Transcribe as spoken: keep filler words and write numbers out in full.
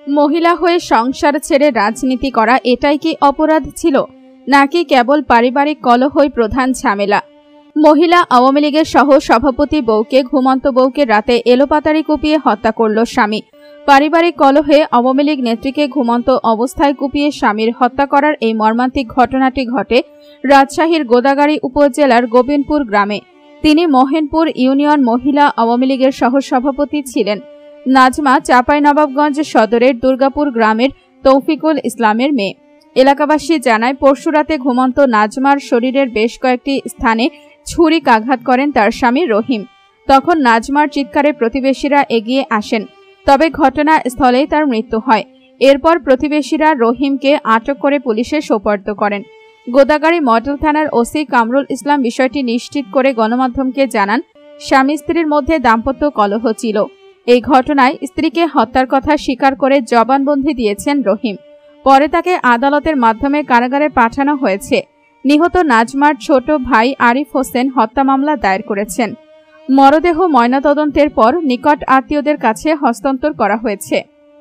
মহিলা হয়ে সংসার ছেড়ে রাজনীতি করা এটাই কি অপরাধ ছিল, নাকি কেবল পারিবারিক কলহই প্রধান ঝামেলা? মহিলা আওয়ামী লীগের সহ সভাপতি বউকে ঘুমন্ত বউকে রাতে এলোপাতাড়ি কুপিয়ে হত্যা করল স্বামী। পারিবারিক কলহে আওয়ামী লীগ নেত্রীকে ঘুমন্ত অবস্থায় কুপিয়ে স্বামীর হত্যা করার এই মর্মান্তিক ঘটনাটি ঘটে রাজশাহীর গোদাগাড়ী উপজেলার গোবিন্দপুর গ্রামে। তিনি মহেনপুর ইউনিয়ন মহিলা আওয়ামী লীগের সহসভাপতি ছিলেন। নাজমা চাঁপাইনবাবগঞ্জ সদরের দুর্গাপুর গ্রামের তৌফিকুল ইসলামের মেয়ে। এলাকাবাসী জানায়, পরশুরাতে ঘুমন্ত নাজমার শরীরের বেশ কয়েকটি স্থানে ছুরিকাঘাত করেন তার স্বামী রহিম। তখন নাজমার চিৎকারে প্রতিবেশীরা এগিয়ে আসেন, তবে ঘটনাস্থলেই তার মৃত্যু হয়। এরপর প্রতিবেশীরা রহিমকে আটক করে পুলিশে সোপর্দ করেন। গোদাগাড়ী মডেল থানার ওসি কামরুল ইসলাম বিষয়টি নিশ্চিত করে গণমাধ্যমকে জানান, স্বামী স্ত্রীর মধ্যে দাম্পত্য কলহ ছিল। এই ঘটনায় স্ত্রীকে হত্যার কথা স্বীকার করে জবানবন্দি দিয়েছেন রহিম। পরে তাকে আদালতের মাধ্যমে কারাগারে পাঠানো হয়েছে। নিহত নাজমার ছোট ভাই আরিফ হোসেন হত্যা মামলা দায়ের করেছেন। মরদেহ ময়নাতদন্তের পর নিকট আত্মীয়দের কাছে হস্তান্তর করা হয়েছে।